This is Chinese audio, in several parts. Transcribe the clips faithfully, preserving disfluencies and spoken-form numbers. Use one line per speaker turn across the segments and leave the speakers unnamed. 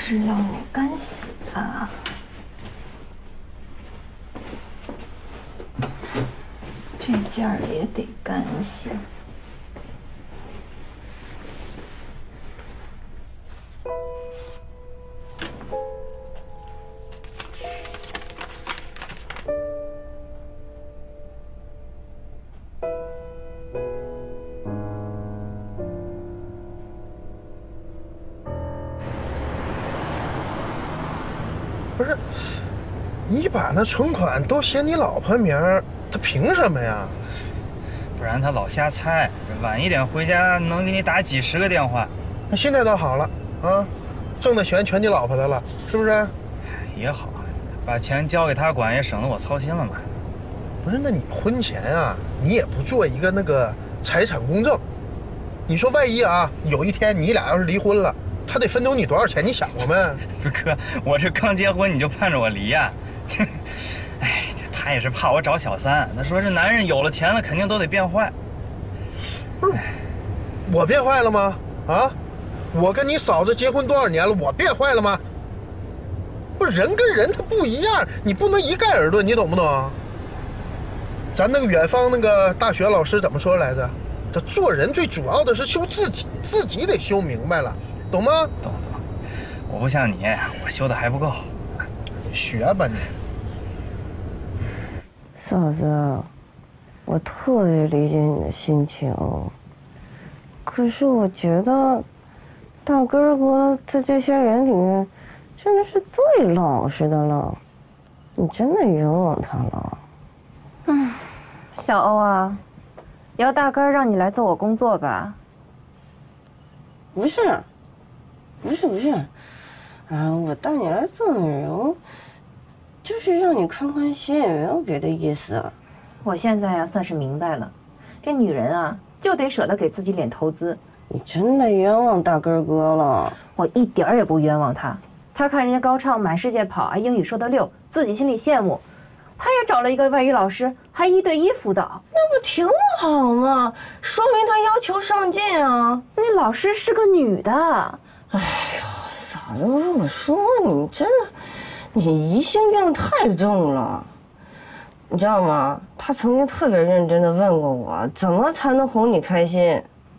是要干洗的。这件儿也得干洗。
不是，你把那存款都写你老婆名儿，他凭什么呀？
不然他老瞎猜，晚一点回家能给你打几十个电话。
那现在倒好了啊，挣的钱全你老婆的了，是不是？
也好，把钱交给他管，也省得我操心了嘛。
不是，那你婚前啊，你也不做一个那个财产公证，你说万一啊，有一天你俩要是离婚了。他得分走你多少钱？你想过没？
不是哥，我这刚结婚你就盼着我离呀、啊？哎，他也是怕我找小三。他说这男人有了钱了，肯定都得变坏。
不是，我变坏了吗？啊，我跟你嫂子结婚多少年了，我变坏了吗？不是，人跟人他不一样，你不能一概而论，你懂不懂？咱那个远方那个大学老师怎么说来着？他做人最主要的是修自己，自己得修明白了。懂吗？
懂懂，我不像你，我修的还不够。
学吧你。
嫂子，我特别理解你的心情，可是我觉得大根儿哥在这些人里面真的是最老实的了，你真的冤枉他了。
嗯，小欧啊，要大根儿让你来做我工作吧？
不是。不是不是，啊，我带你来做美容，就是让你宽宽心，也没有别的意思。
我现在呀算是明白了，这女人啊就得舍得给自己脸投资。
你真的冤枉大根哥了。
我一点儿也不冤枉他，他看人家高畅满世界跑，啊英语说得溜，自己心里羡慕，他也找了一个外语老师，还一对一辅导。
那不挺好吗？说明他要求上进啊。
那老师是个女的。
哎呦，嫂子，不是我说你真的，你疑心病太重了，你知道吗？他曾经特别认真的问过我，怎么才能哄你开心？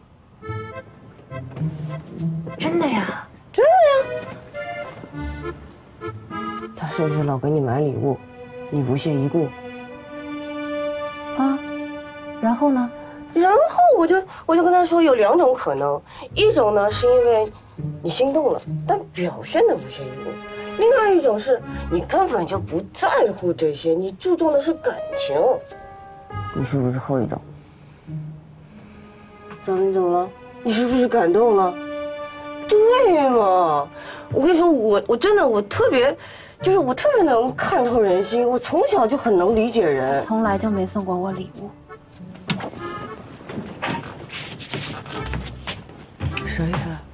真的呀？
真的呀。他是不是老给你买礼物，你不屑一顾？
啊，然后呢？
然后我就我就跟他说有两种可能，一种呢是因为你心动了，但表现的不屑一顾；另外一种是你根本就不在乎这些，你注重的是感情。你是不是后一种？嫂子，你怎么了？你是不是感动了？对嘛，我跟你说，我我真的我特别，就是我特别能看透人心，我从小就很能理解人。
从来就没送过我礼物。
啥意思啊？